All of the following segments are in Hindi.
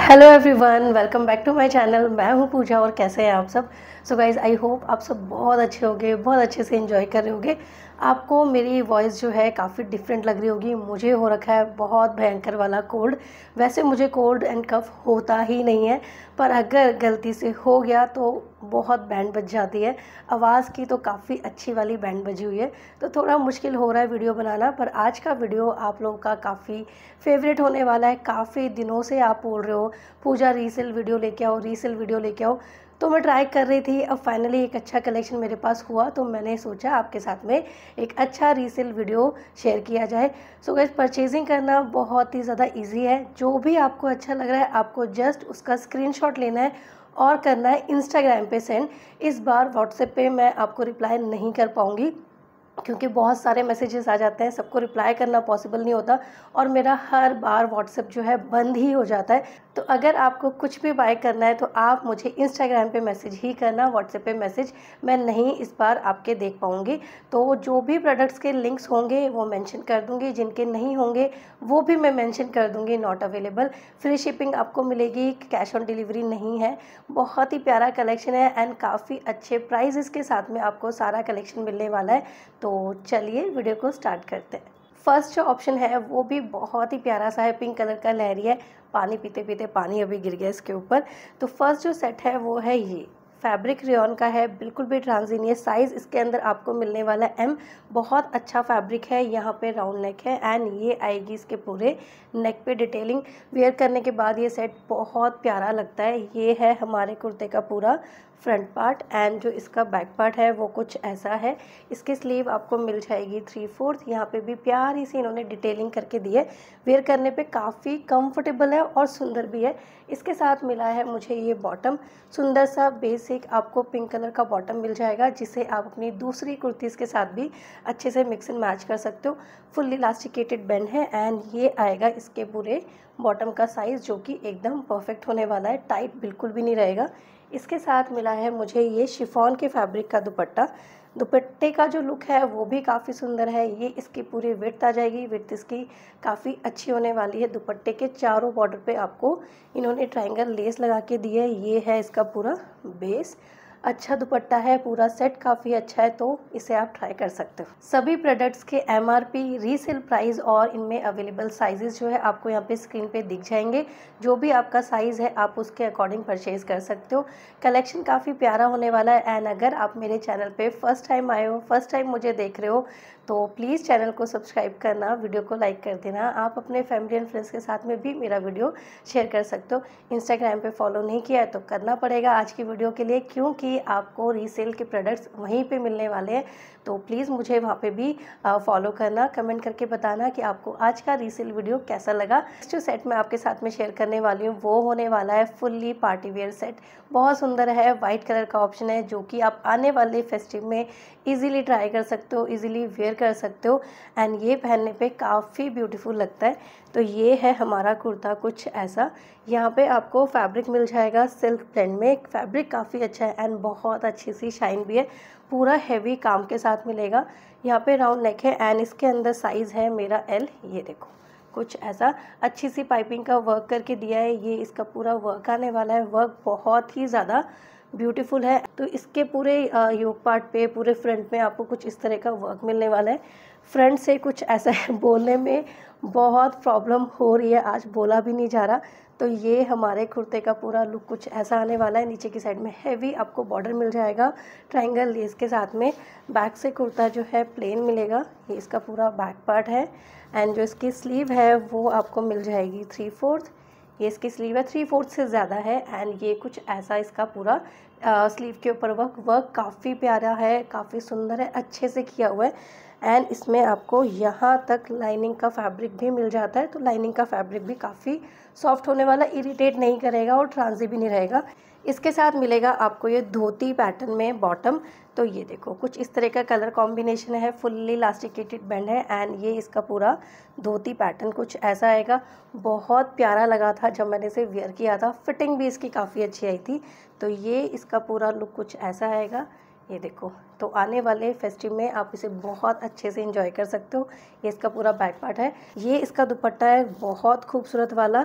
Hello everyone, welcome back to my channel. मैं हूं पूजा और कैसे हैं आप सब। सो गाइज़, आई होप आप सब बहुत अच्छे होंगे, बहुत अच्छे से एंजॉय कर रहे होंगे। आपको मेरी वॉइस जो है काफ़ी डिफरेंट लग रही होगी। मुझे हो रखा है बहुत भयंकर वाला कोल्ड। वैसे मुझे कोल्ड एंड कफ होता ही नहीं है, पर अगर गलती से हो गया तो बहुत बैंड बज जाती है। आवाज़ की तो काफ़ी अच्छी वाली बैंड बजी हुई है, तो थोड़ा मुश्किल हो रहा है वीडियो बनाना। पर आज का वीडियो आप लोगों का काफ़ी फेवरेट होने वाला है। काफ़ी दिनों से आप बोल रहे हो पूजा रीसेल वीडियो लेके आओ, रीसेल वीडियो लेके आओ। तो मैं ट्राई कर रही थी, अब फाइनली एक अच्छा कलेक्शन मेरे पास हुआ, तो मैंने सोचा आपके साथ में एक अच्छा रीसेल वीडियो शेयर किया जाए। सो गाइस, परचेजिंग करना बहुत ही ज़्यादा इजी है। जो भी आपको अच्छा लग रहा है आपको जस्ट उसका स्क्रीनशॉट लेना है और करना है इंस्टाग्राम पे सेंड। इस बार व्हाट्सएप पे मैं आपको रिप्लाई नहीं कर पाऊँगी, क्योंकि बहुत सारे मैसेजेस आ जाते हैं, सबको रिप्लाई करना पॉसिबल नहीं होता और मेरा हर बार व्हाट्सएप जो है बंद ही हो जाता है। तो अगर आपको कुछ भी बाय करना है तो आप मुझे इंस्टाग्राम पे मैसेज ही करना, व्हाट्सएप पे मैसेज मैं नहीं इस बार आपके देख पाऊँगी। तो जो भी प्रोडक्ट्स के लिंक्स होंगे वो मेंशन कर दूँगी, जिनके नहीं होंगे वो भी मैं मेंशन कर दूँगी नॉट अवेलेबल। फ्री शिपिंग आपको मिलेगी, कैश ऑन डिलीवरी नहीं है। बहुत ही प्यारा कलेक्शन है एंड काफ़ी अच्छे प्राइजेस के साथ में आपको सारा कलेक्शन मिलने वाला है। तो चलिए वीडियो को स्टार्ट करते हैं। फर्स्ट जो ऑप्शन है वो भी बहुत ही प्यारा सा है, पिंक कलर का लहरी है। पानी पीते पीते पानी अभी गिर गया इसके ऊपर। तो फर्स्ट जो सेट है वो है ये फैब्रिक रेयॉन का है, बिल्कुल भी ट्रांजी नहीं है। साइज़ इसके अंदर आपको मिलने वाला है एम। बहुत अच्छा फैब्रिक है, यहाँ पे राउंड नेक है एंड ये आएगी इसके पूरे नेक पे डिटेलिंग। वेयर करने के बाद ये सेट बहुत प्यारा लगता है। ये है हमारे कुर्ते का पूरा फ्रंट पार्ट एंड जो इसका बैक पार्ट है वो कुछ ऐसा है। इसकी स्लीव आपको मिल जाएगी 3/4। यहाँ पे भी प्यारी सी इन्होंने डिटेलिंग करके दी है। वेयर करने पे काफ़ी कंफर्टेबल है और सुंदर भी है। इसके साथ मिला है मुझे ये बॉटम, सुंदर सा बेसिक आपको पिंक कलर का बॉटम मिल जाएगा, जिसे आप अपनी दूसरी कुर्तीज़ के साथ भी अच्छे से मिक्स एंड मैच कर सकते हो। फुल्ली इलास्टिकेटेड बैंड है एंड ये आएगा इसके पूरे बॉटम का साइज़, जो कि एकदम परफेक्ट होने वाला है, टाइट बिल्कुल भी नहीं रहेगा। इसके साथ मिला है मुझे ये शिफॉन के फैब्रिक का दुपट्टा। दुपट्टे का जो लुक है वो भी काफ़ी सुंदर है। ये इसकी पूरी विड्थ आ जाएगी, विड्थ इसकी काफ़ी अच्छी होने वाली है। दुपट्टे के चारों बॉर्डर पे आपको इन्होंने ट्रायंगल लेस लगा के दी है। ये है इसका पूरा बेस। अच्छा दुपट्टा है, पूरा सेट काफ़ी अच्छा है, तो इसे आप ट्राई कर सकते हो। सभी प्रोडक्ट्स के एमआरपी, रीसेल प्राइस और इनमें अवेलेबल साइजेस जो है आपको यहाँ पे स्क्रीन पे दिख जाएंगे। जो भी आपका साइज़ है आप उसके अकॉर्डिंग परचेज कर सकते हो। कलेक्शन काफ़ी प्यारा होने वाला है एंड अगर आप मेरे चैनल पे फर्स्ट टाइम आए हो, फर्स्ट टाइम मुझे देख रहे हो, तो प्लीज़ चैनल को सब्सक्राइब करना, वीडियो को लाइक कर देना। आप अपने फैमिली एंड फ्रेंड्स के साथ में भी मेरा वीडियो शेयर कर सकते हो। इंस्टाग्राम पे फॉलो नहीं किया है तो करना पड़ेगा आज की वीडियो के लिए, क्योंकि आपको रीसेल के प्रोडक्ट्स वहीं पे मिलने वाले हैं। तो प्लीज़ मुझे वहाँ पे भी फॉलो करना। कमेंट करके बताना कि आपको आज का रीसेल वीडियो कैसा लगा। जो सेट मैं आपके साथ में शेयर करने वाली हूँ वो होने वाला है फुल्ली पार्टी वेयर सेट। बहुत सुंदर है, वाइट कलर का ऑप्शन है, जो कि आप आने वाले फेस्टिव में इजीली ट्राई कर सकते हो, इजीली वेयर कर सकते हो एंड ये पहनने पे काफ़ी ब्यूटीफुल लगता है। तो ये है हमारा कुर्ता कुछ ऐसा। यहाँ पे आपको फैब्रिक मिल जाएगा सिल्क ब्लेंड में। फैब्रिक काफ़ी अच्छा है एंड बहुत अच्छी सी शाइन भी है। पूरा हैवी काम के साथ मिलेगा। यहाँ पे राउंड नेक है एंड इसके अंदर साइज़ है मेरा एल। ये देखो कुछ ऐसा अच्छी सी पाइपिंग का वर्क करके दिया है। ये इसका पूरा वर्क आने वाला है। वर्क बहुत ही ज़्यादा ब्यूटीफुल है। तो इसके पूरे योक पार्ट पे, पूरे फ्रंट में आपको कुछ इस तरह का वर्क मिलने वाला है। फ्रंट से कुछ ऐसा है, बोलने में बहुत प्रॉब्लम हो रही है, आज बोला भी नहीं जा रहा। तो ये हमारे कुर्ते का पूरा लुक कुछ ऐसा आने वाला है। नीचे की साइड में हैवी आपको बॉर्डर मिल जाएगा ट्रायंगल लेस के साथ में। बैक से कुर्ता जो है प्लेन मिलेगा। ये इसका पूरा बैक पार्ट है एंड जो इसकी स्लीव है वो आपको मिल जाएगी 3/4। ये इसकी स्लीव है, 3/4 से ज़्यादा है एंड ये कुछ ऐसा इसका पूरा स्लीव के ऊपर वर्क काफ़ी प्यारा है, काफ़ी सुंदर है, अच्छे से किया हुआ है एंड इसमें आपको यहाँ तक लाइनिंग का फैब्रिक भी मिल जाता है। तो लाइनिंग का फैब्रिक भी काफ़ी सॉफ्ट होने वाला, इरिटेट नहीं करेगा और ट्रांजी भी नहीं रहेगा। इसके साथ मिलेगा आपको ये धोती पैटर्न में बॉटम। तो ये देखो कुछ इस तरह का कलर कॉम्बिनेशन है, फुल्ली इलास्टिकेटेड बैंड है एंड ये इसका पूरा धोती पैटर्न कुछ ऐसा आएगा। बहुत प्यारा लगा था जब मैंने इसे वेयर किया था, फिटिंग भी इसकी काफ़ी अच्छी आई थी। तो ये इसका पूरा लुक कुछ ऐसा आएगा। ये देखो, तो आने वाले फेस्टिव में आप इसे बहुत अच्छे से एंजॉय कर सकते हो। ये इसका पूरा बैक पार्ट है। ये इसका दुपट्टा है, बहुत खूबसूरत वाला।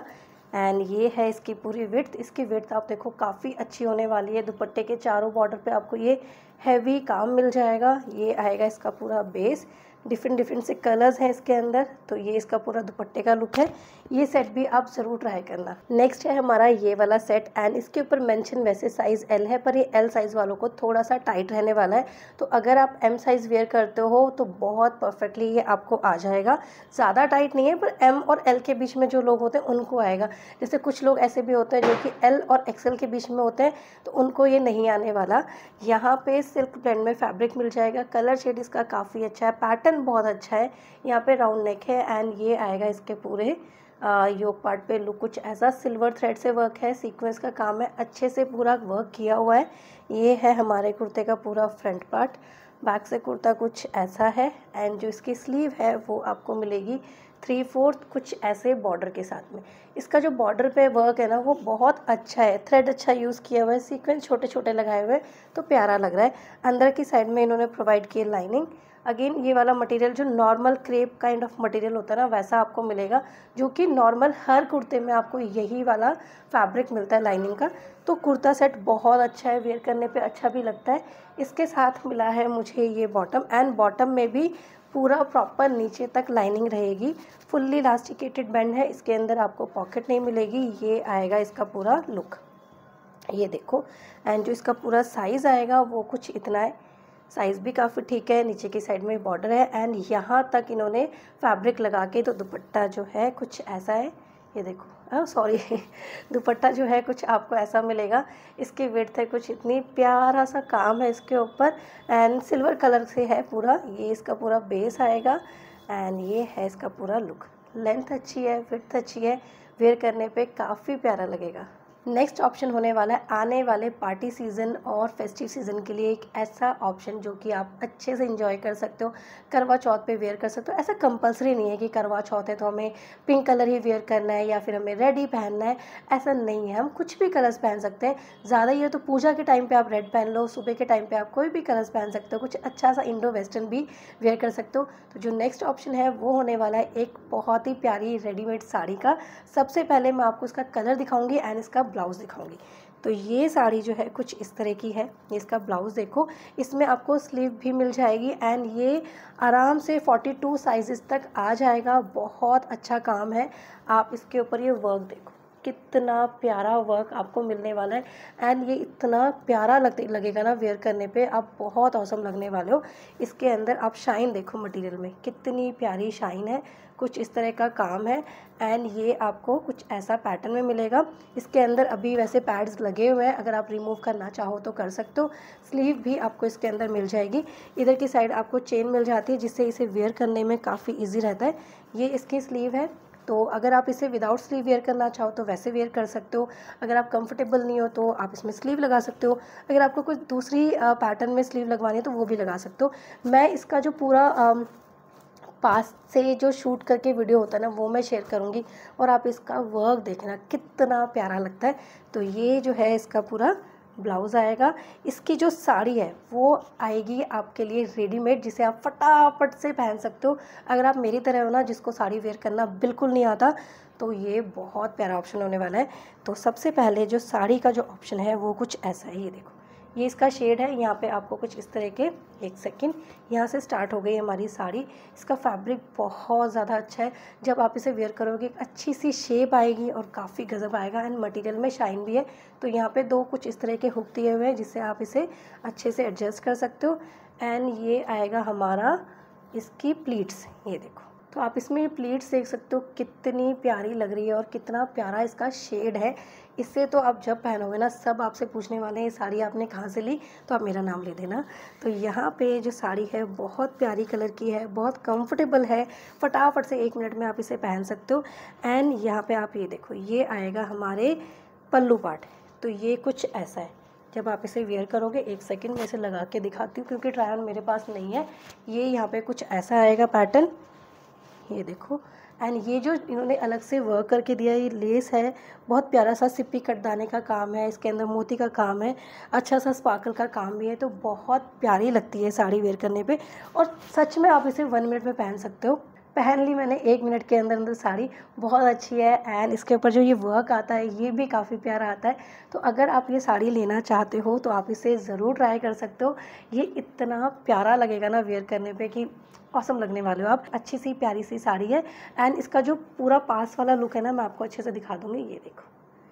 एंड ये है इसकी पूरी विड्थ। इसकी विड्थ आप देखो काफ़ी अच्छी होने वाली है। दुपट्टे के चारों बॉर्डर पे आपको ये हैवी काम मिल जाएगा। ये आएगा इसका पूरा बेस, डिफरेंट डिफरेंट से कलर्स हैं इसके अंदर। तो ये इसका पूरा दुपट्टे का लुक है। ये सेट भी आप ज़रूर ट्राई करना। नेक्स्ट है हमारा ये वाला सेट एंड इसके ऊपर मेंशन वैसे साइज़ एल है, पर ये एल साइज़ वालों को थोड़ा सा टाइट रहने वाला है। तो अगर आप एम साइज़ वेयर करते हो तो बहुत परफेक्टली ये आपको आ जाएगा। ज़्यादा टाइट नहीं है, पर एम और एल के बीच में जो लोग होते हैं उनको आएगा। जैसे कुछ लोग ऐसे भी होते हैं जो कि एल और एक्सएल के बीच में होते हैं, तो उनको ये नहीं आने वाला। यहाँ पे सिल्क ब्लेंड में फैब्रिक मिल जाएगा। कलर शेड इसका काफ़ी अच्छा है, पैटर्न बहुत अच्छा है। यहाँ पे राउंड नेक है एंड ये आएगा इसके पूरे योक पार्ट पे लुक कुछ ऐसा। सिल्वर थ्रेड से वर्क है, सीक्वेंस का काम है, अच्छे से पूरा वर्क किया हुआ है। ये है हमारे कुर्ते का पूरा फ्रंट पार्ट। बैक से कुर्ता कुछ ऐसा है एंड जो इसकी स्लीव है वो आपको मिलेगी 3/4 कुछ ऐसे बॉर्डर के साथ में। इसका जो बॉर्डर पे वर्क है ना वो बहुत अच्छा है, थ्रेड अच्छा यूज़ किया हुआ है, सीक्वेंस छोटे छोटे लगाए हुए हैं तो प्यारा लग रहा है। अंदर की साइड में इन्होंने प्रोवाइड की लाइनिंग। अगेन ये वाला मटेरियल जो normal crepe kind of material होता है ना वैसा आपको मिलेगा, जो कि नॉर्मल हर कुर्ते में आपको यही वाला फैब्रिक मिलता है लाइनिंग का। तो कुर्ता सेट बहुत अच्छा है, वेयर करने पे अच्छा भी लगता है। इसके साथ मिला है मुझे ये बॉटम एंड बॉटम में भी पूरा प्रॉपर नीचे तक लाइनिंग रहेगी। फुल्ली इलास्टिकेटेड बैंड है, इसके अंदर आपको पॉकेट नहीं मिलेगी। ये आएगा इसका पूरा लुक, ये देखो। एंड जो इसका पूरा साइज़ आएगा वो कुछ इतना है, साइज़ भी काफ़ी ठीक है। नीचे की साइड में बॉर्डर है एंड यहाँ तक इन्होंने फैब्रिक लगा के, तो दुपट्टा जो है कुछ ऐसा है, ये देखो, सॉरी दुपट्टा जो है कुछ आपको ऐसा मिलेगा। इसकी विड्थ है कुछ इतनी, प्यारा सा काम है इसके ऊपर एंड सिल्वर कलर से है पूरा। ये इसका पूरा बेस आएगा एंड ये है इसका पूरा लुक। लेंथ अच्छी है, विड्थ अच्छी है, वेयर करने पे काफ़ी प्यारा लगेगा। नेक्स्ट ऑप्शन होने वाला है आने वाले पार्टी सीज़न और फेस्टिव सीज़न के लिए एक ऐसा ऑप्शन जो कि आप अच्छे से एंजॉय कर सकते हो, करवा चौथ पे वेयर कर सकते हो। ऐसा कंपलसरी नहीं है कि करवा चौथ है तो हमें पिंक कलर ही वेयर करना है या फिर हमें रेड ही पहनना है, ऐसा नहीं है। हम कुछ भी कलर्स पहन सकते हैं। ज़्यादा ये तो पूजा के टाइम पर आप रेड पहन लो, सुबह के टाइम पर आप कोई भी कलर्स पहन सकते हो, कुछ अच्छा सा इंडो वेस्टर्न भी वेयर कर सकते हो। तो जो नेक्स्ट ऑप्शन है वो होने वाला है एक बहुत ही प्यारी रेडीमेड साड़ी का। सबसे पहले मैं आपको इसका कलर दिखाऊंगी एंड इसका ब्लाउज़ दिखाऊंगी। तो ये साड़ी जो है कुछ इस तरह की है। इसका ब्लाउज़ देखो, इसमें आपको स्लीव भी मिल जाएगी एंड ये आराम से 42 साइज़ तक आ जाएगा। बहुत अच्छा काम है। आप इसके ऊपर ये वर्क देखो, कितना प्यारा वर्क आपको मिलने वाला है एंड ये इतना प्यारा लगेगा ना वेयर करने पे, आप बहुत औसम लगने वाले हो। इसके अंदर आप शाइन देखो, मटेरियल में कितनी प्यारी शाइन है, कुछ इस तरह का काम है एंड ये आपको कुछ ऐसा पैटर्न में मिलेगा। इसके अंदर अभी वैसे पैड्स लगे हुए हैं, अगर आप रिमूव करना चाहो तो कर सकते हो। स्लीव भी आपको इसके अंदर मिल जाएगी। इधर की साइड आपको चेन मिल जाती है जिससे इसे वेयर करने में काफ़ी ईजी रहता है। ये इसकी स्लीव है, तो अगर आप इसे विदाउट स्लीव वेयर करना चाहो तो वैसे वेयर कर सकते हो। अगर आप कंफर्टेबल नहीं हो तो आप इसमें स्लीव लगा सकते हो। अगर आपको कुछ दूसरी पैटर्न में स्लीव लगवानी है तो वो भी लगा सकते हो। मैं इसका जो पूरा पास से जो शूट करके वीडियो होता है ना वो मैं शेयर करूँगी और आप इसका वर्क देखना कितना प्यारा लगता है। तो ये जो है इसका पूरा ब्लाउज़ आएगा। इसकी जो साड़ी है वो आएगी आपके लिए रेडीमेड, जिसे आप फटाफट से पहन सकते हो। अगर आप मेरी तरह हो ना जिसको साड़ी वेयर करना बिल्कुल नहीं आता, तो ये बहुत प्यारा ऑप्शन होने वाला है। तो सबसे पहले जो साड़ी का जो ऑप्शन है वो कुछ ऐसा है, ये देखो, ये इसका शेड है। यहाँ पे आपको कुछ इस तरह के, एक सेकंड, यहाँ से स्टार्ट हो गई हमारी साड़ी। इसका फैब्रिक बहुत ज़्यादा अच्छा है। जब आप इसे वेयर करोगे एक अच्छी सी शेप आएगी और काफ़ी गजब आएगा एंड मटेरियल में शाइन भी है। तो यहाँ पे दो कुछ इस तरह के हुक दिए हुए हैं जिससे आप इसे अच्छे से एडजस्ट कर सकते हो। एंड ये आएगा हमारा इसकी प्लीट्स, ये देखो। तो आप इसमें प्लीट्स देख सकते हो कितनी प्यारी लग रही है और कितना प्यारा इसका शेड है। इससे तो आप जब पहनोगे ना सब आपसे पूछने वाले हैं ये साड़ी आपने कहाँ से ली, तो आप मेरा नाम ले देना। तो यहाँ पे जो साड़ी है बहुत प्यारी कलर की है, बहुत कंफर्टेबल है, फटाफट से 1 मिनट में आप इसे पहन सकते हो। एंड यहाँ पे आप ये देखो, ये आएगा हमारे पल्लू पार्ट। तो ये कुछ ऐसा है। जब आप इसे वेयर करोगे, एक सेकेंड मैं इसे लगा के दिखाती हूँ क्योंकि ट्राई ऑन मेरे पास नहीं है। ये यहाँ पे कुछ ऐसा आएगा पैटर्न, ये देखो। एंड ये जो इन्होंने अलग से वर्क करके दिया है, ये लेस है, बहुत प्यारा सा सिप्पी कटदाने का काम है, इसके अंदर मोती का काम है, अच्छा सा स्पार्कल का काम भी है। तो बहुत प्यारी लगती है साड़ी वेयर करने पे और सच में आप इसे 1 मिनट में पहन सकते हो। पहन ली मैंने 1 मिनट के अंदर अंदर साड़ी, बहुत अच्छी है। एंड इसके ऊपर जो ये वर्क आता है ये भी काफ़ी प्यारा आता है। तो अगर आप ये साड़ी लेना चाहते हो तो आप इसे ज़रूर ट्राई कर सकते हो। ये इतना प्यारा लगेगा ना वेयर करने पे कि ऑसम लगने वाले हो आप। अच्छी सी प्यारी सी साड़ी है। एंड इसका जो पूरा पास वाला लुक है ना, मैं आपको अच्छे से दिखा दूँगी। ये देखो,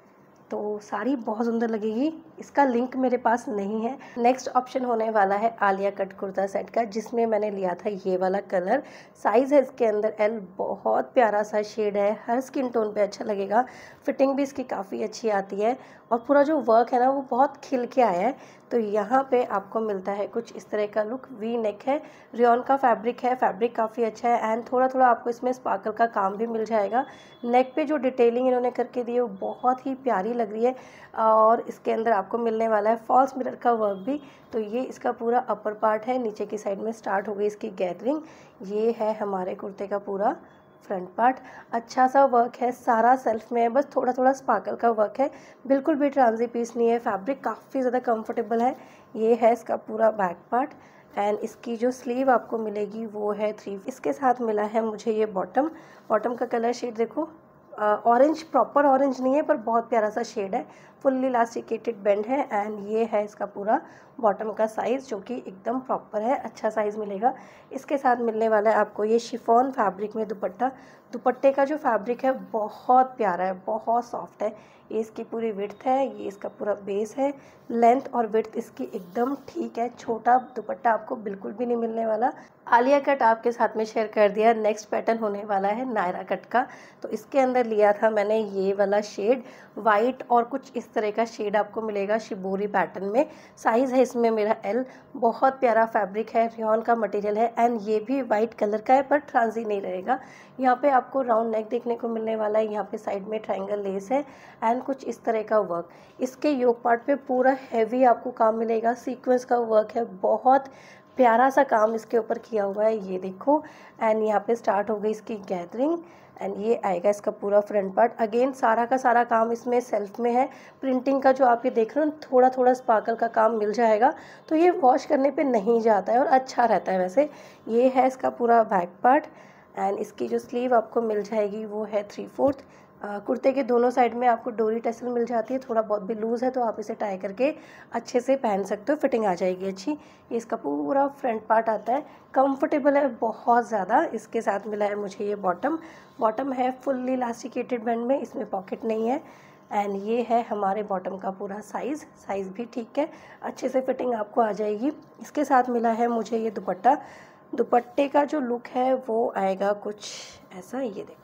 तो साड़ी बहुत सुंदर लगेगी। इसका लिंक मेरे पास नहीं है। नेक्स्ट ऑप्शन होने वाला है आलिया कट कुर्ता सेट का, जिसमें मैंने लिया था ये वाला कलर। साइज़ है इसके अंदर एल, बहुत प्यारा सा शेड है, हर स्किन टोन पे अच्छा लगेगा। फिटिंग भी इसकी काफ़ी अच्छी आती है और पूरा जो वर्क है ना वो बहुत खिल के आया है। तो यहाँ पे आपको मिलता है कुछ इस तरह का लुक। वी नेक है, रेयॉन का फैब्रिक है, फैब्रिक काफ़ी अच्छा है। एंड थोड़ा थोड़ा आपको इसमें स्पार्कल का काम भी मिल जाएगा। नेक पे जो डिटेलिंग इन्होंने करके दी है वो बहुत ही प्यारी लग रही है। और इसके अंदर आपको मिलने वाला है फॉल्स मिरर का वर्क भी। तो ये इसका पूरा अपर पार्ट है, नीचे की साइड में स्टार्ट हो गई इसकी गैदरिंग। ये है हमारे कुर्ते का पूरा फ्रंट पार्ट। अच्छा सा वर्क है, सारा सेल्फ में है, बस थोड़ा थोड़ा स्पार्कल का वर्क है, बिल्कुल भी ट्रांजी पीस नहीं है। फैब्रिक काफ़ी ज़्यादा कंफर्टेबल है। ये है इसका पूरा बैक पार्ट। एंड इसकी जो स्लीव आपको मिलेगी वो है 3। इसके साथ मिला है मुझे ये बॉटम। बॉटम का कलर शेड देखो, ऑरेंज, प्रॉपर ऑरेंज नहीं है पर बहुत प्यारा सा शेड है। फुल्ली इलास्टिकेटेड बेंड है। एंड ये है इसका पूरा बॉटम का साइज़, जो कि एकदम प्रॉपर है, अच्छा साइज़ मिलेगा। इसके साथ मिलने वाला है आपको ये शिफॉन फैब्रिक में दुपट्टा। दुपट्टे का जो फैब्रिक है बहुत प्यारा है, बहुत सॉफ्ट है। ये इसकी पूरी विड्थ है, ये इसका पूरा बेस है। लेंथ और विड्थ इसकी एकदम ठीक है, छोटा दुपट्टा आपको बिल्कुल भी नहीं मिलने वाला। आलिया कट आपके साथ में शेयर कर दिया। नेक्स्ट पैटर्न होने वाला है नायरा कट का। तो इसके अंदर लिया था मैंने ये वाला शेड, वाइट और कुछ इस तरह का शेड आपको मिलेगा शिबोरी पैटर्न में। साइज़ है इसमें मेरा एल। बहुत प्यारा फैब्रिक है, रेयॉन का मटेरियल है। एंड ये भी वाइट कलर का है पर ट्रांजी नहीं रहेगा। यहाँ पे आपको राउंड नेक देखने को मिलने वाला है, यहाँ पे साइड में ट्रायंगल लेस है एंड कुछ इस तरह का वर्क। इसके योक पार्ट पे पूरा हैवी आपको काम मिलेगा, सीक्वेंस का वर्क है, बहुत प्यारा सा काम इसके ऊपर किया हुआ है। ये देखो, एंड यहाँ पे स्टार्ट हो गई इसकी गैदरिंग। एंड ये आएगा इसका पूरा फ्रंट पार्ट। अगेन सारा का सारा काम इसमें सेल्फ में है। प्रिंटिंग का जो आप ये देख रहे हो, थोड़ा थोड़ा स्पार्कल का काम मिल जाएगा, तो ये वॉश करने पे नहीं जाता है और अच्छा रहता है। वैसे ये है इसका पूरा बैक पार्ट। एंड इसकी जो स्लीव आपको मिल जाएगी वो है 3/4। कुर्ते के दोनों साइड में आपको डोरी टसल मिल जाती है। थोड़ा बहुत भी लूज़ है तो आप इसे टाई करके अच्छे से पहन सकते हो, फिटिंग आ जाएगी अच्छी। ये इसका पूरा फ्रंट पार्ट आता है, कंफर्टेबल है बहुत ज़्यादा। इसके साथ मिला है मुझे ये बॉटम। बॉटम है फुल्ली इलास्टिकेटेड बैंड में, इसमें पॉकेट नहीं है। एंड ये है हमारे बॉटम का पूरा साइज़ भी ठीक है, अच्छे से फिटिंग आपको आ जाएगी। इसके साथ मिला है मुझे ये दुपट्टा। दुपट्टे का जो लुक है वो आएगा कुछ ऐसा, ये देखो।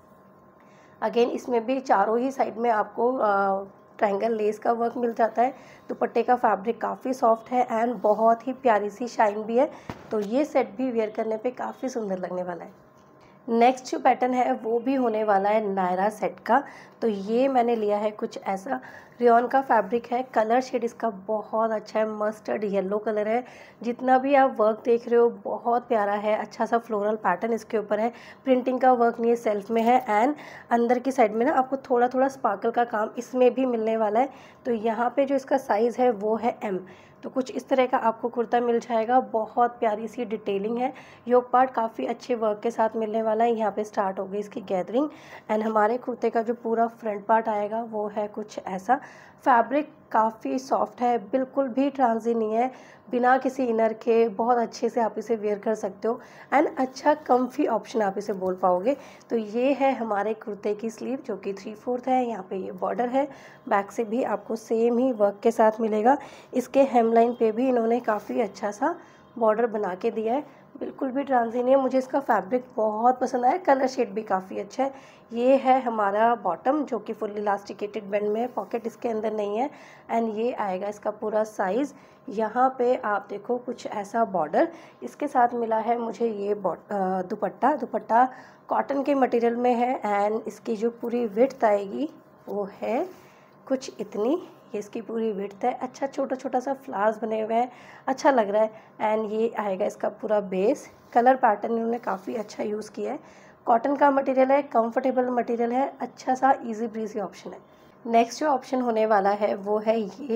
अगेन इसमें भी चारों ही साइड में आपको ट्रायंगल लेस का वर्क मिल जाता है। दुपट्टे का फैब्रिक काफ़ी सॉफ्ट है एंड बहुत ही प्यारी सी शाइन भी है। तो ये सेट भी वेयर करने पे काफ़ी सुंदर लगने वाला है। नेक्स्ट जो पैटर्न है वो भी होने वाला है नायरा सेट का। तो ये मैंने लिया है कुछ ऐसा, रेयॉन का फैब्रिक है, कलर शेड इसका बहुत अच्छा है, मस्टर्ड येलो कलर है। जितना भी आप वर्क देख रहे हो बहुत प्यारा है, अच्छा सा फ्लोरल पैटर्न इसके ऊपर है। प्रिंटिंग का वर्क नहीं है, सेल्फ में है। एंड अंदर की साइड में ना आपको थोड़ा थोड़ा स्पार्कल का काम इसमें भी मिलने वाला है। तो यहाँ पे जो इसका साइज़ है वो है M। तो कुछ इस तरह का आपको कुर्ता मिल जाएगा, बहुत प्यारी सी डिटेलिंग है। योक पार्ट काफ़ी अच्छे वर्क के साथ मिलने वाला है। यहाँ पे स्टार्ट हो गई इसकी गैदरिंग। एंड हमारे कुर्ते का जो पूरा फ्रंट पार्ट आएगा वो है कुछ ऐसा। फैब्रिक काफ़ी सॉफ्ट है, बिल्कुल भी ट्रांजी नहीं है, बिना किसी इनर के बहुत अच्छे से आप इसे वेयर कर सकते हो। एंड अच्छा कम्फी ऑप्शन आप इसे बोल पाओगे। तो ये है हमारे कुर्ते की स्लीव, जो कि 3/4 है। यहाँ पे ये बॉर्डर है, बैक से भी आपको सेम ही वर्क के साथ मिलेगा। इसके हेमलाइन पे भी इन्होंने काफ़ी अच्छा सा बॉर्डर बना के दिया है, बिल्कुल भी ट्रांजी नहीं है। मुझे इसका फैब्रिक बहुत पसंद आया, कलर शेड भी काफ़ी अच्छा है। ये है हमारा बॉटम, जो कि फुल इलास्टिकेटेड बैंड में है, पॉकेट इसके अंदर नहीं है। एंड ये आएगा इसका पूरा साइज़। यहाँ पे आप देखो कुछ ऐसा बॉर्डर। इसके साथ मिला है मुझे ये दुपट्टा कॉटन के मटेरियल में है। एंड इसकी जो पूरी विड्थ आएगी वो है कुछ इतनी, ये इसकी पूरी विड्थ है। अच्छा छोटा छोटा सा फ्लावर्स बने हुए हैं, अच्छा लग रहा है। एंड ये आएगा इसका पूरा बेस। कलर पैटर्न इन्होंने काफ़ी अच्छा यूज़ किया है। कॉटन का मटेरियल है, कंफर्टेबल मटेरियल है, अच्छा सा इजी ब्रीजी ऑप्शन है। नेक्स्ट जो ऑप्शन होने वाला है वो है ये।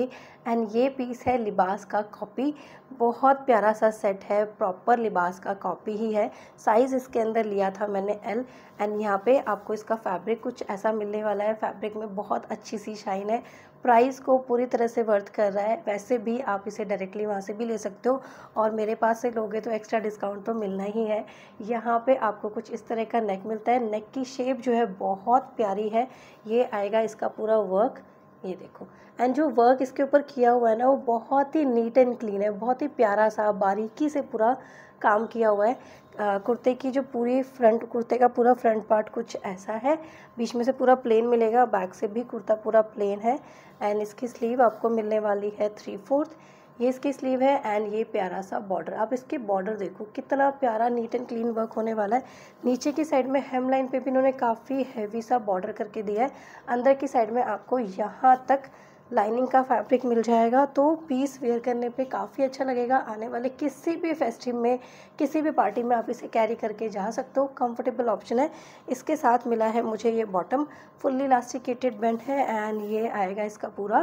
एंड ये पीस है लिबास का कॉपी। बहुत प्यारा सा सेट है, प्रॉपर लिबास का कॉपी ही है। साइज़ इसके अंदर लिया था मैंने एल। एंड यहाँ पे आपको इसका फैब्रिक कुछ ऐसा मिलने वाला है। फैब्रिक में बहुत अच्छी सी शाइन है, प्राइस को पूरी तरह से वर्थ कर रहा है। वैसे भी आप इसे डायरेक्टली वहाँ से भी ले सकते हो और मेरे पास से लोगे तो एक्स्ट्रा डिस्काउंट तो मिलना ही है। यहाँ पे आपको कुछ इस तरह का नेक मिलता है। नेक की शेप जो है बहुत प्यारी है। ये आएगा इसका पूरा वर्क, ये देखो। एंड जो वर्क इसके ऊपर किया हुआ है ना, वो बहुत ही नीट एंड क्लीन है, बहुत ही प्यारा सा बारीकी से पूरा काम किया हुआ है। कुर्ते की जो पूरी फ्रंट, कुर्ते का पूरा फ्रंट पार्ट कुछ ऐसा है, बीच में से पूरा प्लेन मिलेगा, बैक से भी कुर्ता पूरा प्लेन है। एंड इसकी स्लीव आपको मिलने वाली है 3/4, ये इसकी स्लीव है। एंड ये प्यारा सा बॉर्डर, आप इसके बॉर्डर देखो कितना प्यारा नीट एंड क्लीन वर्क होने वाला है। नीचे की साइड में हेम लाइन पे भी इन्होंने काफ़ी हैवी सा बॉर्डर करके दिया है। अंदर की साइड में आपको यहाँ तक लाइनिंग का फैब्रिक मिल जाएगा, तो पीस वेयर करने पे काफ़ी अच्छा लगेगा। आने वाले किसी भी फेस्टिव में, किसी भी पार्टी में आप इसे कैरी करके जा सकते हो, कंफर्टेबल ऑप्शन है। इसके साथ मिला है मुझे ये बॉटम, फुल्ली इलास्टिकेटेड बैंड है। एंड ये आएगा इसका पूरा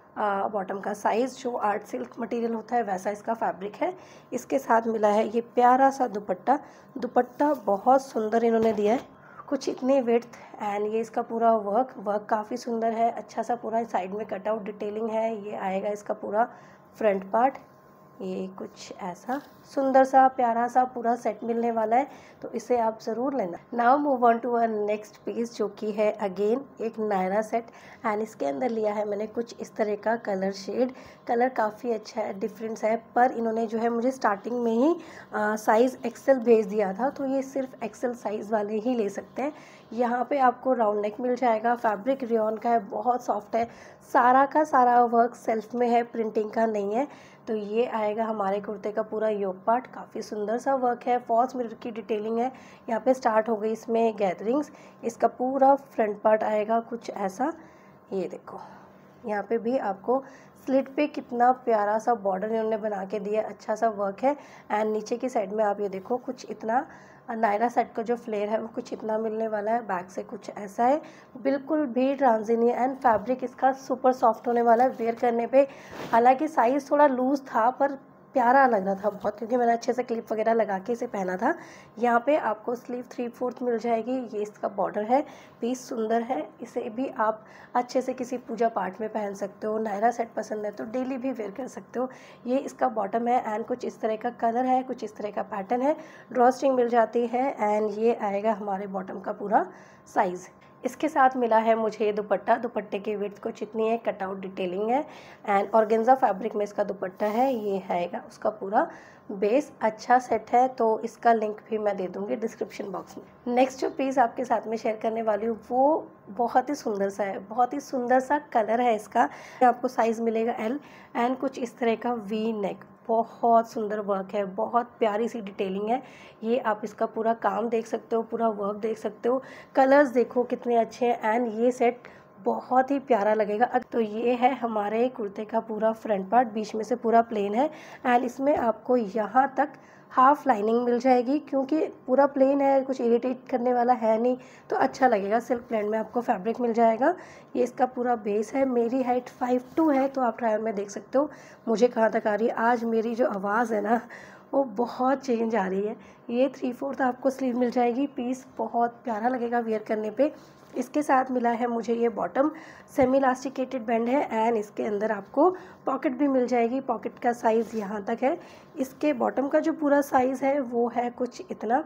बॉटम का साइज़, जो आर्ट सिल्क मटेरियल होता है वैसा इसका फैब्रिक है। इसके साथ मिला है ये प्यारा सा दुपट्टा। दुपट्टा बहुत सुंदर इन्होंने दिया है, कुछ इतने विड्थ। एंड ये इसका पूरा वर्क काफ़ी सुंदर है, अच्छा सा पूरा साइड में कटआउट डिटेलिंग है। ये आएगा इसका पूरा फ्रंट पार्ट, ये कुछ ऐसा सुंदर सा प्यारा सा पूरा सेट मिलने वाला है, तो इसे आप ज़रूर लेना। Now move on to a next piece, जो कि है अगेन एक नायरा सेट। एंड इसके अंदर लिया है मैंने कुछ इस तरह का कलर शेड। कलर काफ़ी अच्छा है, डिफरेंस है, पर इन्होंने जो है मुझे स्टार्टिंग में ही साइज़ एक्सेल भेज दिया था, तो ये सिर्फ एक्सेल साइज़ वाले ही ले सकते हैं। यहाँ पे आपको राउंड नेक मिल जाएगा, फैब्रिक रेयॉन का है, बहुत सॉफ्ट है, सारा का सारा वर्क सेल्फ में है, प्रिंटिंग का नहीं है। तो ये आएगा हमारे कुर्ते का पूरा योक पार्ट, काफ़ी सुंदर सा वर्क है, फॉल्स मिरर की डिटेलिंग है। यहाँ पे स्टार्ट हो गई इसमें गैदरिंग्स। इसका पूरा फ्रंट पार्ट आएगा कुछ ऐसा, ये देखो। यहाँ पे भी आपको स्लिट पे कितना प्यारा सा बॉर्डर इन्होंने बना के दिया, अच्छा सा वर्क है। एंड नीचे की साइड में आप ये देखो, कुछ इतना नायरा सेट का जो फ्लेयर है वो कुछ इतना मिलने वाला है। बैक से कुछ ऐसा है, बिल्कुल भी ट्रांजी नहीं है। एंड फैब्रिक इसका सुपर सॉफ्ट होने वाला है वेयर करने पे। हालांकि साइज़ थोड़ा लूज़ था, पर प्यारा लग रहा था बहुत, क्योंकि मैंने अच्छे से क्लिप वगैरह लगा के इसे पहना था। यहाँ पे आपको स्लीव 3/4 मिल जाएगी, ये इसका बॉर्डर है। पीस सुंदर है, इसे भी आप अच्छे से किसी पूजा पाठ में पहन सकते हो। नायरा सेट पसंद है तो डेली भी वेयर कर सकते हो। ये इसका बॉटम है एंड कुछ इस तरह का कलर है, कुछ इस तरह का पैटर्न है, ड्रॉ स्ट्रिंग मिल जाती है। एंड ये आएगा हमारे बॉटम का पूरा साइज़। इसके साथ मिला है मुझे ये दुपट्टा। दुपट्टे की विड्थ कुछ इतनी है, कटआउट डिटेलिंग है। एंड ऑर्गेन्जा फैब्रिक में इसका दुपट्टा है, ये आएगा उसका पूरा बेस। अच्छा सेट है, तो इसका लिंक भी मैं दे दूँगी डिस्क्रिप्शन बॉक्स में। नेक्स्ट जो पीस आपके साथ में शेयर करने वाली हूँ वो बहुत ही सुंदर सा है, बहुत ही सुंदर सा कलर है इसका। आपको साइज़ मिलेगा एल। एंड कुछ इस तरह का वी नेक, बहुत सुंदर वर्क है, बहुत प्यारी सी डिटेलिंग है। ये आप इसका पूरा काम देख सकते हो, पूरा वर्क देख सकते हो, कलर्स देखो कितने अच्छे हैं। एंड ये सेट बहुत ही प्यारा लगेगा। तो ये है हमारे कुर्ते का पूरा फ्रंट पार्ट, बीच में से पूरा प्लेन है। एंड इसमें आपको यहाँ तक हाफ लाइनिंग मिल जाएगी, क्योंकि पूरा प्लेन है, कुछ इरिटेट करने वाला है नहीं, तो अच्छा लगेगा। सिल्क ब्लेंड में आपको फैब्रिक मिल जाएगा। ये इसका पूरा बेस है। मेरी हाइट 5'2" है, तो आप ट्रायल में देख सकते हो मुझे कहाँ तक आ रही है। आज मेरी जो आवाज़ है ना, वो बहुत चेंज आ रही है। ये 3/4 आपको स्लीव मिल जाएगी। पीस बहुत प्यारा लगेगा वियर करने पे। इसके साथ मिला है मुझे ये बॉटम, सेमी इलास्टिकेटेड बैंड है। एंड इसके अंदर आपको पॉकेट भी मिल जाएगी, पॉकेट का साइज़ यहाँ तक है। इसके बॉटम का जो पूरा साइज़ है वो है कुछ इतना।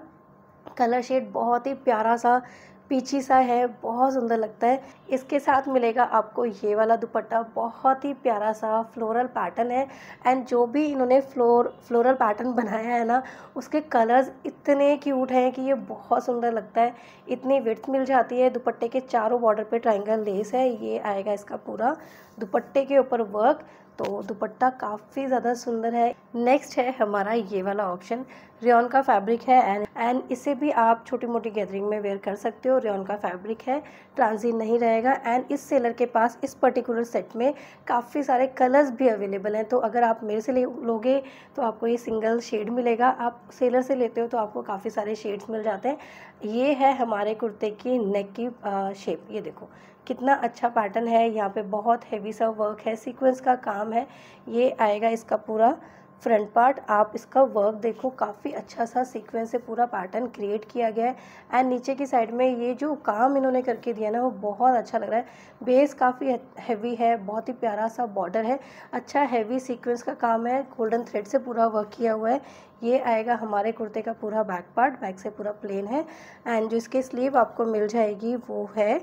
कलर शेड बहुत ही प्यारा सा पीची सा है, बहुत सुंदर लगता है। इसके साथ मिलेगा आपको ये वाला दुपट्टा, बहुत ही प्यारा सा फ्लोरल पैटर्न है। एंड जो भी इन्होंने फ्लोरल पैटर्न बनाया है ना, उसके कलर्स इतने क्यूट हैं कि ये बहुत सुंदर लगता है। इतनी विड्थ मिल जाती है। दुपट्टे के चारों बॉर्डर पे ट्रायंगल लेस है। ये आएगा इसका पूरा दुपट्टे के ऊपर वर्क, तो दुपट्टा काफ़ी ज़्यादा सुंदर है। नेक्स्ट है हमारा ये वाला ऑप्शन, रेयॉन का फैब्रिक है। एंड इसे भी आप छोटी मोटी गैदरिंग में वेयर कर सकते हो। रेयॉन का फैब्रिक है, ट्रांजिट नहीं रहेगा। एंड इस सेलर के पास इस पर्टिकुलर सेट में काफ़ी सारे कलर्स भी अवेलेबल हैं, तो अगर आप मेरे से लोगे तो आपको ये सिंगल शेड मिलेगा। आप सेलर से लेते हो तो आपको काफ़ी सारे शेड्स मिल जाते हैं। ये है हमारे कुर्ते की नेक की शेप, ये देखो कितना अच्छा पैटर्न है। यहाँ पे बहुत हैवी सा वर्क है, सीक्वेंस का काम है। ये आएगा इसका पूरा फ्रंट पार्ट। आप इसका वर्क देखो, काफ़ी अच्छा सा सीक्वेंस से पूरा पैटर्न क्रिएट किया गया है। एंड नीचे की साइड में ये जो काम इन्होंने करके दिया ना, वो बहुत अच्छा लग रहा है। बेस काफ़ी हैवी है, बहुत ही प्यारा सा बॉर्डर है, अच्छा हैवी सीक्वेंस का काम है, गोल्डन थ्रेड से पूरा वर्क किया हुआ है। ये आएगा हमारे कुर्ते का पूरा बैक पार्ट, बैक से पूरा प्लेन है। एंड जो इसकी स्लीव आपको मिल जाएगी वो है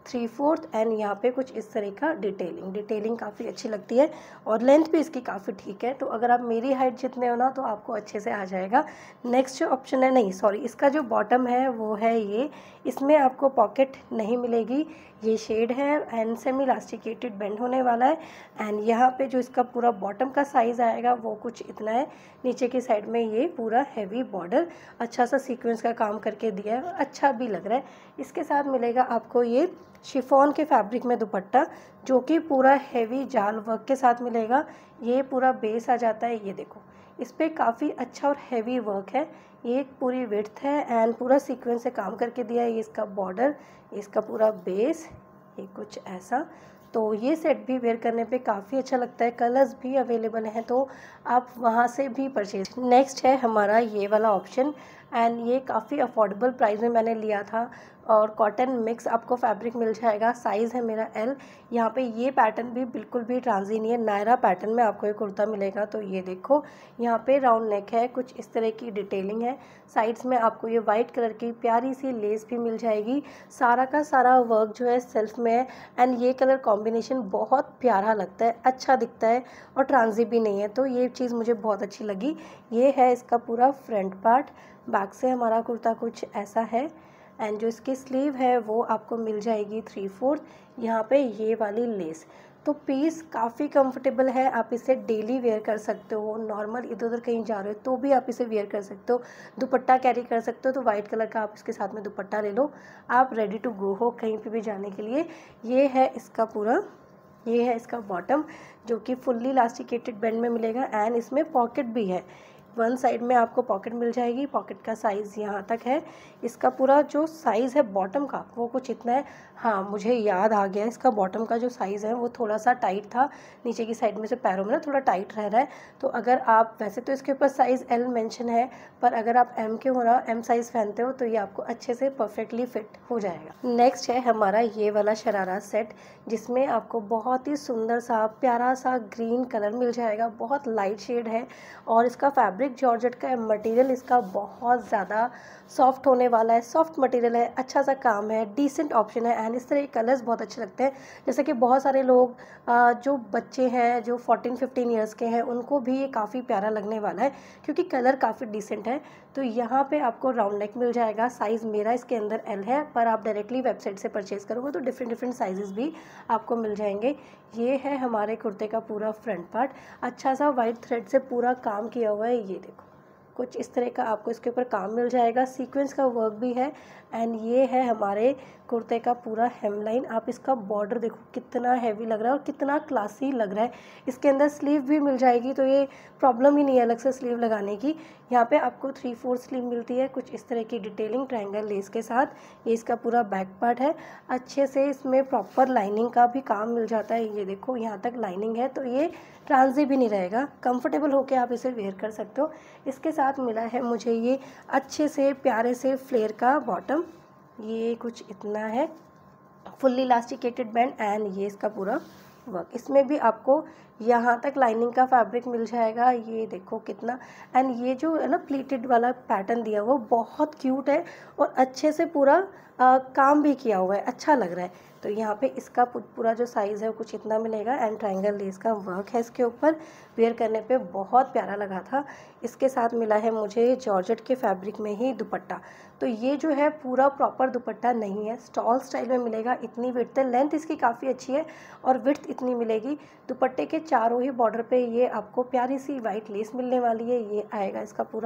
3/4 एंड यहाँ पे कुछ इस तरह का डिटेलिंग काफ़ी अच्छी लगती है और लेंथ भी इसकी काफ़ी ठीक है। तो अगर आप मेरी हाइट जितने हो ना, तो आपको अच्छे से आ जाएगा। नेक्स्ट जो ऑप्शन है, नहीं सॉरी, इसका जो बॉटम है वो है ये। इसमें आपको पॉकेट नहीं मिलेगी, ये शेड है एंड सेमी इलास्टिकेटेड बेंड होने वाला है। एंड यहाँ पे जो इसका पूरा बॉटम का साइज़ आएगा वो कुछ इतना है। नीचे की साइड में ये पूरा हैवी बॉर्डर अच्छा सा सीक्वेंस का काम करके दिया है, अच्छा भी लग रहा है। इसके साथ मिलेगा आपको ये शिफॉन के फैब्रिक में दुपट्टा, जो कि पूरा हैवी जाल वर्क के साथ मिलेगा। ये पूरा बेस आ जाता है, ये देखो इस पर काफ़ी अच्छा और हैवी वर्क है। ये पूरी विड्थ है एंड पूरा सीक्वेंस से काम करके दिया है। ये इसका बॉर्डर, इसका पूरा बेस, ये कुछ ऐसा। तो ये सेट भी वेयर करने पे काफ़ी अच्छा लगता है। कलर्स भी अवेलेबल हैं, तो आप वहाँ से भी परचेज। नेक्स्ट है हमारा ये वाला ऑप्शन एंड ये काफ़ी अफोर्डेबल प्राइस में मैंने लिया था और कॉटन मिक्स आपको फैब्रिक मिल जाएगा। साइज़ है मेरा L। यहाँ पे ये पैटर्न भी बिल्कुल भी ट्रांजी नहीं है, नायरा पैटर्न में आपको ये कुर्ता मिलेगा। तो ये देखो, यहाँ पे राउंड नेक है, कुछ इस तरह की डिटेलिंग है। साइड्स में आपको ये वाइट कलर की प्यारी सी लेस भी मिल जाएगी। सारा का सारा वर्क जो है सेल्फ में है एंड ये कलर कॉम्बिनेशन बहुत प्यारा लगता है, अच्छा दिखता है और ट्रांजी भी नहीं है। तो ये चीज़ मुझे बहुत अच्छी लगी। ये है इसका पूरा फ्रंट पार्ट। बैक से हमारा कुर्ता कुछ ऐसा है एंड जो इसकी स्लीव है वो आपको मिल जाएगी 3/4। यहाँ पे ये वाली लेस। तो पीस काफ़ी कंफर्टेबल है, आप इसे डेली वेयर कर सकते हो। नॉर्मल इधर उधर कहीं जा रहे हो तो भी आप इसे वेयर कर सकते हो। दुपट्टा कैरी कर सकते हो, तो वाइट कलर का आप इसके साथ में दुपट्टा ले लो, आप रेडी टू गो हो कहीं पे भी जाने के लिए। ये है इसका पूरा, ये है इसका बॉटम, जो कि फुल्ली इलास्टिकेटेड बेंड में मिलेगा एंड इसमें पॉकेट भी है। वन साइड में आपको पॉकेट मिल जाएगी। पॉकेट का साइज़ यहाँ तक है। इसका पूरा जो साइज़ है बॉटम का वो कुछ इतना है। हाँ, मुझे याद आ गया, इसका बॉटम का जो साइज़ है वो थोड़ा सा टाइट था, नीचे की साइड में से पैरों में ना थोड़ा टाइट रह रहा है। तो अगर आप, वैसे तो इसके ऊपर साइज़ L मेंशन है, पर अगर आप M के हो ना, M साइज़ पहनते हो, तो ये आपको अच्छे से परफेक्टली फिट हो जाएगा। नेक्स्ट है हमारा ये वाला शरारा सेट, जिसमें आपको बहुत ही सुंदर सा प्यारा सा ग्रीन कलर मिल जाएगा। बहुत लाइट शेड है और इसका फैब्रिक जॉर्जेट का है। मटेरियल इसका बहुत ज़्यादा सॉफ्ट होने वाला है, सॉफ्ट मटेरियल है, अच्छा सा काम है, डिसेंट ऑप्शन है एंड इस तरह के कलर्स बहुत अच्छे लगते हैं। जैसे कि बहुत सारे लोग जो बच्चे हैं जो 14-15 ईयर्स के हैं, उनको भी ये काफ़ी प्यारा लगने वाला है क्योंकि कलर काफ़ी डिसेंट है। तो यहाँ पे आपको राउंड नेक मिल जाएगा। साइज़ मेरा इसके अंदर L है, पर आप डायरेक्टली वेबसाइट से परचेज़ करोगे तो डिफरेंट साइजेस भी आपको मिल जाएंगे। ये है हमारे कुर्ते का पूरा फ्रंट पार्ट, अच्छा सा वाइट थ्रेड से पूरा काम किया हुआ है। ये देखो कुछ इस तरह का आपको इसके ऊपर काम मिल जाएगा। सीक्वेंस का वर्क भी है एंड ये है हमारे कुर्ते का पूरा हेमलाइन। आप इसका बॉर्डर देखो कितना हैवी लग रहा है और कितना क्लासी लग रहा है। इसके अंदर स्लीव भी मिल जाएगी, तो ये प्रॉब्लम ही नहीं है अलग से स्लीव लगाने की। यहाँ पे आपको 3/4 स्लीव मिलती है, कुछ इस तरह की डिटेलिंग ट्रायंगल लेस के साथ। ये इसका पूरा बैक पार्ट है, अच्छे से इसमें प्रॉपर लाइनिंग का भी काम मिल जाता है। ये देखो यहाँ तक लाइनिंग है, तो ये ट्रांजी भी नहीं रहेगा, कंफर्टेबल होके आप इसे वेयर कर सकते हो। इसके साथ मिला है मुझे ये अच्छे से प्यारे से फ्लेयर का बॉटम, ये कुछ इतना है, फुल्ली इलास्टिकेटेड बैंड एंड ये इसका पूरा वर्क। इसमें भी आपको यहाँ तक लाइनिंग का फैब्रिक मिल जाएगा। ये देखो कितना, एंड ये जो है ना प्लीटेड वाला पैटर्न दिया वो बहुत क्यूट है और अच्छे से पूरा काम भी किया हुआ है, अच्छा लग रहा है। तो यहाँ पे इसका पूरा जो साइज़ है वो कुछ इतना मिलेगा एंड ट्रायंगल लेस का वर्क है इसके ऊपर। वेयर करने पे बहुत प्यारा लगा था। इसके साथ मिला है मुझे जॉर्जेट के फैब्रिक में ही दुपट्टा। तो ये जो है पूरा प्रॉपर दुपट्टा नहीं है, स्टॉल स्टाइल में मिलेगा। इतनी विड्थ है, लेंथ इसकी काफ़ी अच्छी है और विड्थ इतनी मिलेगी। दुपट्टे के चारों ही बॉर्डर पे ये आपको प्यारी सी वाइट लेस मिलने वाली है। ये आएगा इसका पूरा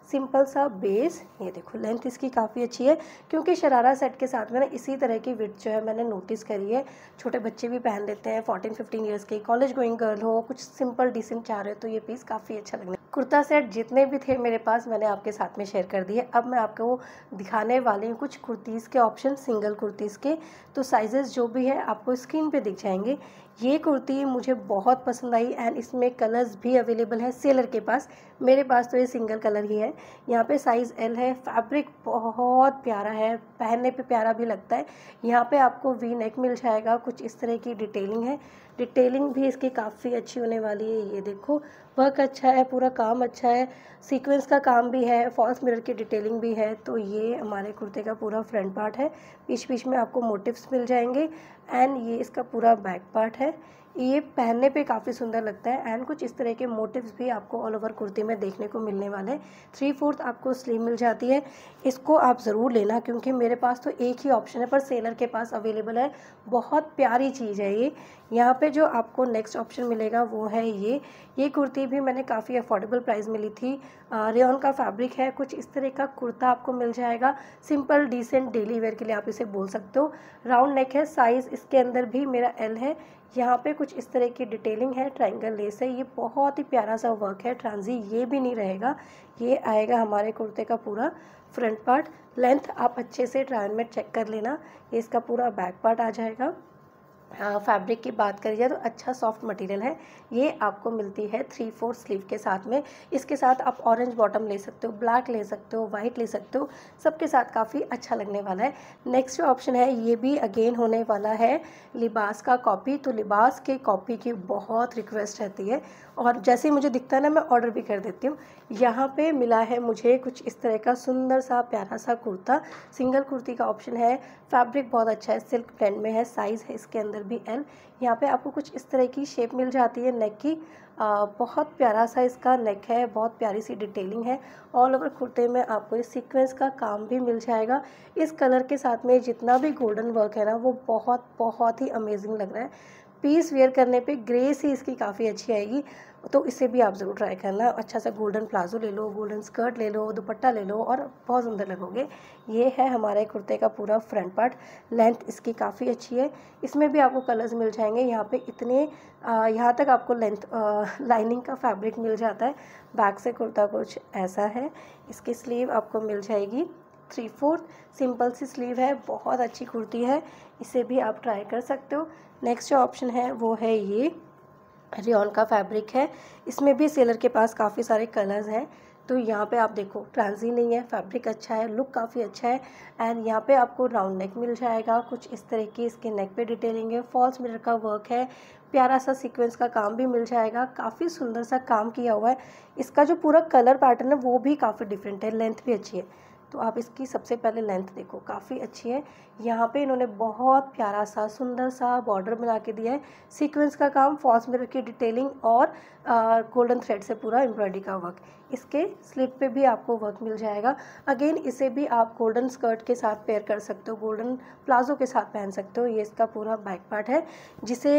सिंपल सा बेस। ये देखो लेंथ इसकी काफ़ी अच्छी है, क्योंकि शरारा सेट के साथ में ना इसी तरह की विड्थ जो है मैंने नोटिस करी है। छोटे बच्चे भी पहन लेते हैं, 14-15 ईयर्स के, कॉलेज गोइंग गर्ल हो, कुछ सिंपल डिसेंट चाह रहे हो, तो ये पीस काफ़ी अच्छा लगने। कुर्ता सेट जितने भी थे मेरे पास मैंने आपके साथ में शेयर कर दिए। अब मैं आपको दिखाने वाली हूँ कुछ कुर्तीज़ के ऑप्शन, सिंगल कुर्तीज़ के। तो साइजेस जो भी है आपको स्क्रीन पे दिख जाएंगे। ये कुर्ती मुझे बहुत पसंद आई एंड इसमें कलर्स भी अवेलेबल है सेलर के पास। मेरे पास तो ये सिंगल कलर ही है। यहाँ पे साइज़ एल है। फैब्रिक बहुत प्यारा है, पहनने पे प्यारा भी लगता है। यहाँ पे आपको वी नेक मिल जाएगा, कुछ इस तरह की डिटेलिंग है। डिटेलिंग भी इसकी काफ़ी अच्छी होने वाली है। ये देखो वर्क अच्छा है, पूरा काम अच्छा है, सीक्वेंस का काम भी है, फॉल्स मिरर की डिटेलिंग भी है। तो ये हमारे कुर्ते का पूरा फ्रंट पार्ट है। बीच बीच में आपको मोटिव्स मिल जाएंगे एंड ये इसका पूरा बैक पार्ट है। ये पहनने पे काफ़ी सुंदर लगता है एंड कुछ इस तरह के मोटिव्स भी आपको ऑल ओवर कुर्ती में देखने को मिलने वाले। 3/4 आपको स्लीव मिल जाती है। इसको आप ज़रूर लेना, क्योंकि मेरे पास तो एक ही ऑप्शन है पर सेलर के पास अवेलेबल है। बहुत प्यारी चीज़ है ये। यहाँ पे जो आपको नेक्स्ट ऑप्शन मिलेगा वो है ये कुर्ती भी मैंने काफ़ी अफोर्डेबल प्राइस में ली थी। रेयॉन का फैब्रिक है। कुछ इस तरह का कुर्ता आपको मिल जाएगा, सिंपल डिसेंट डेली वेयर के लिए आप इसे बोल सकते हो। राउंड नेक है, साइज़ इसके अंदर भी मेरा एल है। यहाँ पे कुछ इस तरह की डिटेलिंग है, ट्रायंगल लेस है। ये बहुत ही प्यारा सा वर्क है, ट्रांजी ये भी नहीं रहेगा। ये आएगा हमारे कुर्ते का पूरा फ्रंट पार्ट। लेंथ आप अच्छे से ट्रायल में चेक कर लेना। ये इसका पूरा बैक पार्ट आ जाएगा। फैब्रिक की बात करी जाए तो अच्छा सॉफ्ट मटेरियल है। ये आपको मिलती है 3/4 स्लीव के साथ में। इसके साथ आप ऑरेंज बॉटम ले सकते हो, ब्लैक ले सकते हो, वाइट ले सकते हो, सबके साथ काफ़ी अच्छा लगने वाला है। नेक्स्ट जो ऑप्शन है ये भी अगेन होने वाला है लिबास का कॉपी। तो लिबास के कॉपी की बहुत रिक्वेस्ट रहती है और जैसे ही मुझे दिखता है ना मैं ऑर्डर भी कर देती हूँ। यहाँ पे मिला है मुझे कुछ इस तरह का सुंदर सा प्यारा सा कुर्ता। सिंगल कुर्ती का ऑप्शन है। फैब्रिक बहुत अच्छा है, सिल्क ब्लेंड में है, साइज़ है इसके अंदर भी एल। यहाँ पे आपको कुछ इस तरह की शेप मिल जाती है नेक की। बहुत प्यारा सा इसका नेक है, बहुत प्यारी सी डिटेलिंग है। ऑल ओवर कुर्ते में आपको इस सीक्वेंस का काम भी मिल जाएगा। इस कलर के साथ में जितना भी गोल्डन वर्क है ना वो बहुत बहुत ही अमेजिंग लग रहा है। पीस वेयर करने पे ग्रेस ही इसकी काफ़ी अच्छी आएगी, तो इसे भी आप ज़रूर ट्राई करना। अच्छा सा गोल्डन प्लाजो ले लो, गोल्डन स्कर्ट ले लो, दुपट्टा ले लो और बहुत सुंदर लगोगे। ये है हमारे कुर्ते का पूरा फ्रंट पार्ट। लेंथ इसकी काफ़ी अच्छी है। इसमें भी आपको कलर्स मिल जाएंगे। यहाँ पे इतने यहाँ तक आपको लेंथ लाइनिंग का फैब्रिक मिल जाता है। बैक से कुर्ता कुछ ऐसा है। इसकी स्लीव आपको मिल जाएगी 3/4, सिंपल सी स्लीव है, बहुत अच्छी कुर्ती है। इसे भी आप ट्राई कर सकते हो। नेक्स्ट जो ऑप्शन है वो है ये रेयॉन का फैब्रिक है। इसमें भी सेलर के पास काफ़ी सारे कलर्स हैं। तो यहाँ पे आप देखो ट्रांजी नहीं है, फैब्रिक अच्छा है, लुक काफ़ी अच्छा है एंड यहाँ पे आपको राउंड नेक मिल जाएगा। कुछ इस तरह की इसके नेक पे डिटेलिंग है, फॉल्स मिरर का वर्क है, प्यारा सा सीक्वेंस का काम भी मिल जाएगा। काफ़ी सुंदर सा काम किया हुआ है। इसका जो पूरा कलर पैटर्न है वो भी काफ़ी डिफरेंट है, लेंथ भी अच्छी है। तो आप इसकी सबसे पहले लेंथ देखो, काफ़ी अच्छी है। यहाँ पे इन्होंने बहुत प्यारा सा सुंदर सा बॉर्डर बना के दिया है, सीक्वेंस का काम, फॉल्स मिरर की डिटेलिंग और गोल्डन थ्रेड से पूरा एम्ब्रॉयडरी का वर्क। इसके स्लिप पे भी आपको वर्क मिल जाएगा। अगेन इसे भी आप गोल्डन स्कर्ट के साथ पेयर कर सकते हो, गोल्डन प्लाजो के साथ पहन सकते हो। ये इसका पूरा बैक पार्ट है। जिसे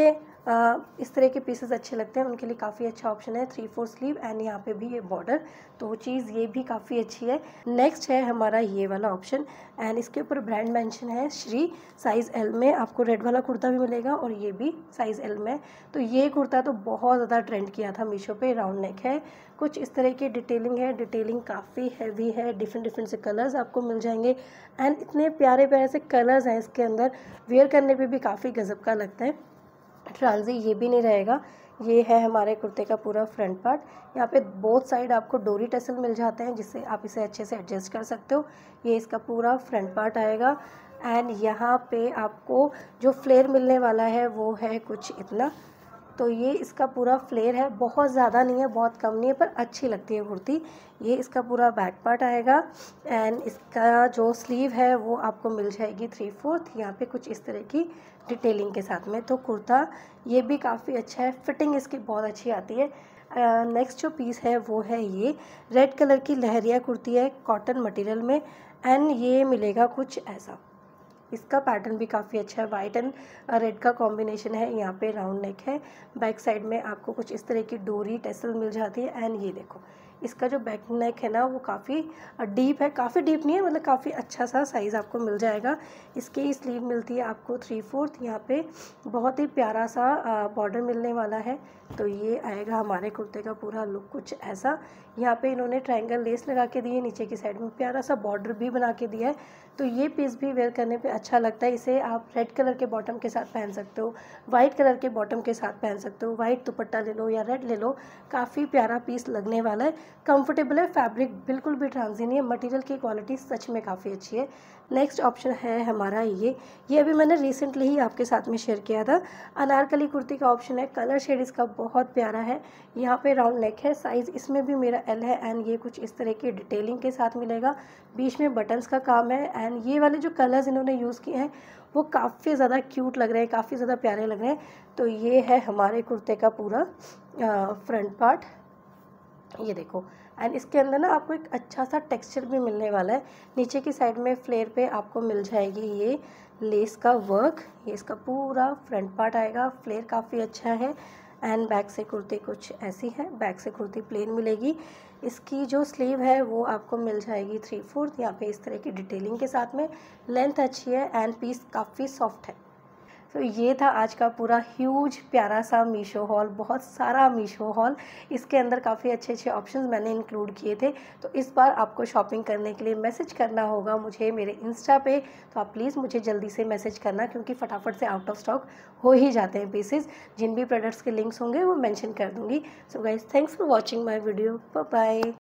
इस तरह के पीसेस अच्छे लगते हैं उनके लिए काफ़ी अच्छा ऑप्शन है। 3/4 स्लीव एंड यहाँ पे भी ये बॉर्डर, तो वो चीज़ ये भी काफ़ी अच्छी है। नेक्स्ट है हमारा ये वाला ऑप्शन एंड इसके ऊपर ब्रांड मेंशन है श्री। साइज़ एल में आपको रेड वाला कुर्ता भी मिलेगा और ये भी साइज़ एल में। तो ये कुर्ता तो बहुत ज़्यादा ट्रेंड किया था मीशो पे। राउंड नेक है, कुछ इस तरह की डिटेलिंग है, डिटेलिंग काफ़ी हैवी है, डिफरेंट डिफरेंट से कलर्स आपको मिल जाएंगे एंड इतने प्यारे प्यारे से कलर्स हैं इसके अंदर, वेयर करने पे भी काफ़ी गजब का लगता है। ट्रांजी ये भी नहीं रहेगा। ये है हमारे कुर्ते का पूरा फ्रंट पार्ट। यहाँ पे बोथ साइड आपको डोरी टसल मिल जाते हैं जिससे आप इसे अच्छे से एडजस्ट कर सकते हो। ये इसका पूरा फ्रंट पार्ट आएगा एंड यहाँ पे आपको जो फ्लेयर मिलने वाला है वो है कुछ इतना। तो ये इसका पूरा फ्लेयर है, बहुत ज़्यादा नहीं है, बहुत कम नहीं है, पर अच्छी लगती है कुर्ती। ये इसका पूरा बैक पार्ट आएगा एंड इसका जो स्लीव है वो आपको मिल जाएगी 3/4। यहाँ पे कुछ इस तरह की डिटेलिंग के साथ में। तो कुर्ता ये भी काफ़ी अच्छा है, फिटिंग इसकी बहुत अच्छी आती है। नेक्स्ट जो पीस है वो है ये रेड कलर की लहरिया कुर्ती है, कॉटन मटेरियल में एंड ये मिलेगा कुछ ऐसा। इसका पैटर्न भी काफ़ी अच्छा है, वाइट एंड रेड का कॉम्बिनेशन है। यहाँ पे राउंड नेक है, बैक साइड में आपको कुछ इस तरह की डोरी टेसल मिल जाती है एंड ये देखो इसका जो बैक नेक है ना वो काफ़ी डीप है, काफ़ी डीप नहीं है, मतलब काफ़ी अच्छा सा साइज़ आपको मिल जाएगा। इसकी स्लीव मिलती है आपको 3/4, यहाँ पे बहुत ही प्यारा सा बॉर्डर मिलने वाला है। तो ये आएगा हमारे कुर्ते का पूरा लुक कुछ ऐसा। यहाँ पे इन्होंने ट्रायंगल लेस लगा के दी है, नीचे की साइड में प्यारा सा बॉर्डर भी बना के दिया है। तो ये पीस भी वेयर करने पे अच्छा लगता है। इसे आप रेड कलर के बॉटम के साथ पहन सकते हो, वाइट कलर के बॉटम के साथ पहन सकते हो, वाइट दुपट्टा ले लो या रेड ले लो, काफ़ी प्यारा पीस लगने वाला है। कंफर्टेबल है, फैब्रिक बिल्कुल भी ट्रांसी नहीं है, मटेरियल की क्वालिटी सच में काफ़ी अच्छी है। नेक्स्ट ऑप्शन है हमारा ये अभी मैंने रिसेंटली ही आपके साथ में शेयर किया था। अनारकली कुर्ती का ऑप्शन है, कलर शेड इसका बहुत प्यारा है। यहाँ पे राउंड नेक है, साइज़ इसमें भी मेरा एल है एंड ये कुछ इस तरह की डिटेलिंग के साथ मिलेगा। बीच में बटन्स का काम है एंड ये वाले जो कलर्स इन्होंने यूज़ किए हैं वो काफ़ी ज़्यादा क्यूट लग रहे हैं, काफ़ी ज़्यादा प्यारे लग रहे हैं। तो ये है हमारे कुर्ते का पूरा फ्रंट पार्ट, ये देखो। एंड इसके अंदर ना आपको एक अच्छा सा टेक्सचर भी मिलने वाला है। नीचे की साइड में फ्लेयर पे आपको मिल जाएगी ये लेस का वर्क, ये इसका पूरा फ्रंट पार्ट आएगा। फ्लेयर काफ़ी अच्छा है एंड बैक से कुर्ती कुछ ऐसी है, बैक से कुर्ती प्लेन मिलेगी। इसकी जो स्लीव है वो आपको मिल जाएगी 3/4, यहाँ पे इस तरह की डिटेलिंग के साथ में। लेंथ अच्छी है एंड पीस काफ़ी सॉफ्ट है। तो ये था आज का पूरा ह्यूज प्यारा सा मीशो हॉल, बहुत सारा मीशो हॉल। इसके अंदर काफ़ी अच्छे अच्छे ऑप्शंस मैंने इंक्लूड किए थे। तो इस बार आपको शॉपिंग करने के लिए मैसेज करना होगा मुझे मेरे इंस्टा पे। तो आप प्लीज़ मुझे जल्दी से मैसेज करना, क्योंकि फटाफट से आउट ऑफ स्टॉक हो ही जाते हैं पीसेज। जिन भी प्रोडक्ट्स के लिंक्स होंगे वो मेंशन कर दूँगी। So guys, thanks for watching my video, bye bye.